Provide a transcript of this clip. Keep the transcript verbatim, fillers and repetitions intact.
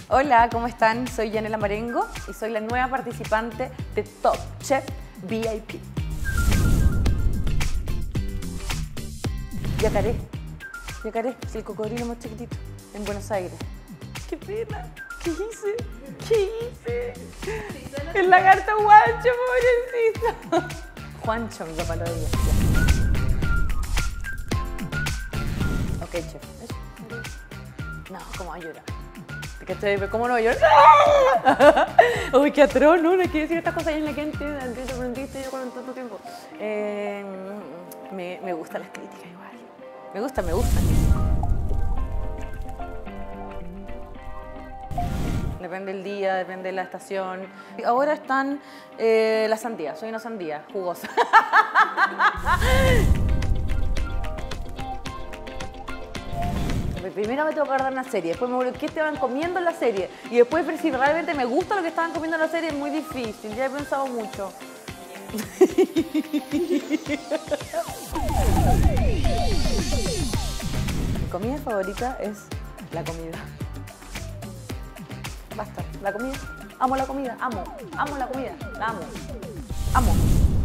Hola, ¿cómo están? Soy Yanela Marengo y soy la nueva participante de Top Chef V I P. Yacaré, Yacaré, es el cocodrilo más chiquitito en Buenos Aires. ¡Qué pena! ¿Qué hice? ¿Qué hice? El lagarto Juancho, pobrecito. Juancho, mi papá lo diga. Ok, chef. No, ¿cómo va a llorar? ¿Cómo no va a llorar? Uy, qué atroz, ¿no? No hay que decir estas cosas en la gente. Te aprendiste yo con tanto tiempo. Eh, me, me gustan las críticas igual. Me gustan, me gustan. Depende del día, depende de la estación. Ahora están eh, las sandías. Soy una sandía jugosa. Primero me tengo que guardar una serie, después me vuelvo, ¿qué estaban comiendo en la serie? Y después ver si realmente me gusta lo que estaban comiendo en la serie, es muy difícil, ya he pensado mucho. Mi comida favorita es la comida. Basta, la comida. Amo la comida, amo, amo la comida, la amo, amo.